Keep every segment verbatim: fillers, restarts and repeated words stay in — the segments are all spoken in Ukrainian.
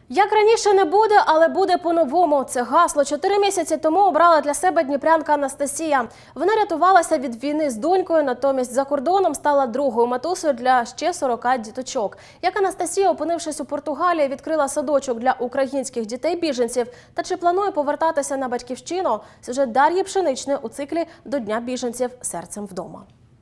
Як раніше не буде, але буде по-новому. Це гасло чотири місяці тому обрала для себе дніпрянка Анастасія. Вона рятувалася від війни з донькою, натомість за кордоном стала другою матусею для ще сорока діточок. Як Анастасія, опинившись у Португалії, відкрила садочок для українських дітей-біженців та чи планує повертатися на батьківщину, сюжет Дар'ї Пшеничної у циклі «До Дня біженців серцем вдома».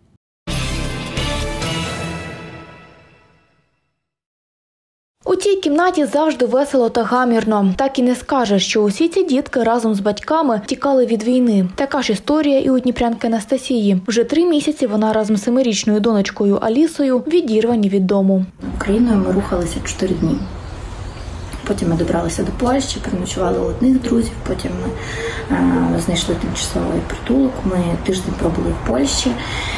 У цій кімнаті завжди весело та гамірно. Так і не скажеш, що усі ці дітки разом з батьками тікали від війни. Така ж історія і у дніпрянки Анастасії. Вже три місяці вона разом з семирічною донечкою Алісою відірвані від дому. Україною ми рухалися чотири дні. Потім ми добралися до Польщі, переночували у одних друзів, потім ми е, знайшли тимчасовий притулок, ми тиждень пробули в Польщі.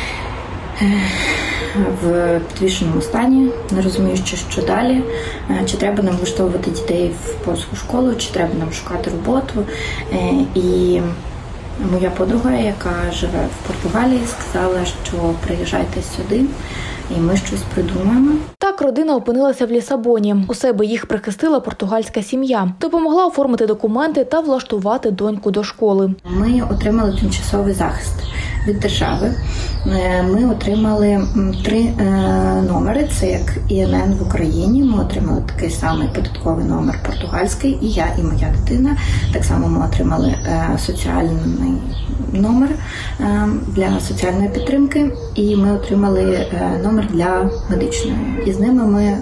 В підвішеному стані, не розуміючи, що далі, чи треба нам влаштовувати дітей в польську школу, чи треба нам шукати роботу. І моя подруга, яка живе в Португалії, сказала, що приїжджайте сюди, і ми щось придумаємо. Так родина опинилася в Лісабоні. У себе їх прихистила португальська сім'я. Допомогла оформити документи та влаштувати доньку до школи. Ми отримали тимчасовий захист від держави. Ми отримали три номери, це як І Ен Ен в Україні. Ми отримали такий самий податковий номер португальський, і я, і моя дитина. Так само ми отримали соціальний номер для соціальної підтримки, і ми отримали номер для медичної. І з ними ми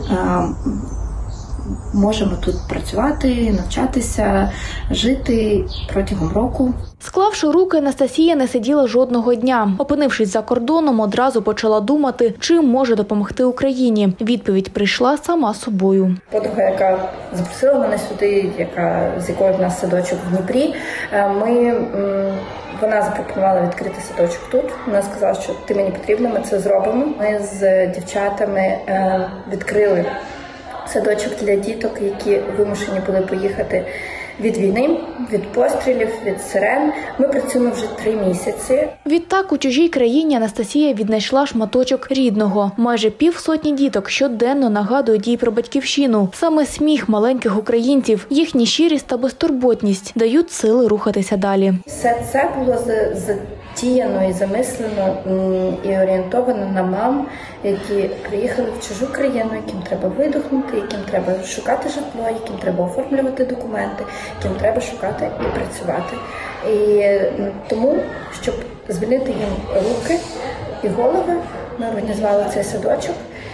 можемо тут працювати, навчатися, жити протягом року. Склавши руки, Анастасія не сиділа жодного дня. Опинившись за кордоном, одразу почала думати, чим може допомогти Україні. Відповідь прийшла сама собою. Подруга, яка запросила мене сюди, яка, з якою в нас садочок в Дніпрі, ми, вона запропонувала відкрити садочок тут. Вона сказала, що ти мені потрібна, ми це зробимо. Ми з дівчатами відкрили садочок для діток, які вимушені були поїхати від війни, від пострілів, від сирен. Ми працюємо вже три місяці. Відтак у чужій країні Анастасія віднайшла шматочок рідного. Майже півсотні діток щоденно нагадують їй про батьківщину. Саме сміх маленьких українців, їхні щирість та безтурботність дають сили рухатися далі. Все це було затіяно і замислено і орієнтовано на мам, які приїхали в чужу країну, яким треба видихнути, яким треба шукати житло, яким треба оформлювати документи, яким треба шукати і працювати. І тому, щоб звільнити їм руки і голови, ми організували цей садочок,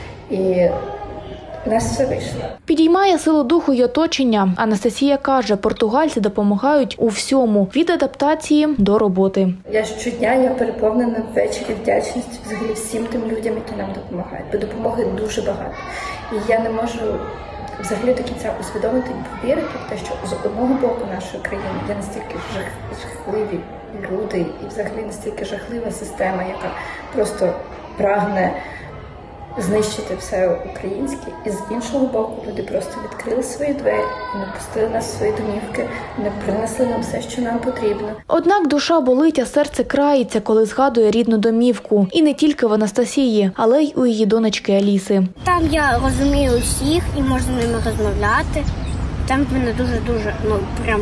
і у нас все вийшло. Підіймає силу духу й оточення. Анастасія каже, португальці допомагають у всьому – від адаптації до роботи. Я щодня я переповнена ввечері вдячністю взагалі всім тим людям, які нам допомагають. Бо допомоги дуже багато. І я не можу взагалі до кінця усвідомити і повірити в те, що з одного боку нашої країни є настільки жах, жахливі люди і взагалі настільки жахлива система, яка просто прагне знищити все українське. І з іншого боку люди просто відкрили свої двері, не пустили нас в свої домівки, не принесли нам все, що нам потрібно. Однак душа болить, а серце крається, коли згадує рідну домівку. І не тільки в Анастасії, але й у її донечки Аліси. Там я розумію усіх і можу з ними розмовляти. Там в мене дуже-дуже, ну, прям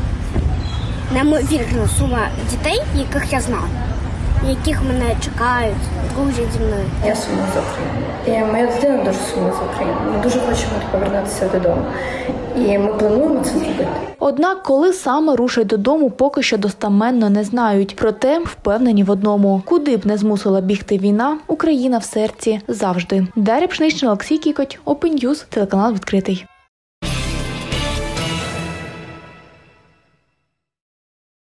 неймовірна сума дітей, яких я знаю, яких мене чекають, дружать зі мною. Я сумую за Україну. І моя дитина дуже сумує за Україну. Ми дуже хочемо повернутися додому. І ми плануємо це зробити. Однак, коли саме рушать додому, поки що достаменно не знають. Проте впевнені в одному. Куди б не змусила бігти війна, Україна в серці завжди. Дар'я Пшенична, Олексій Кікоть, Open News, телеканал «Відкритий».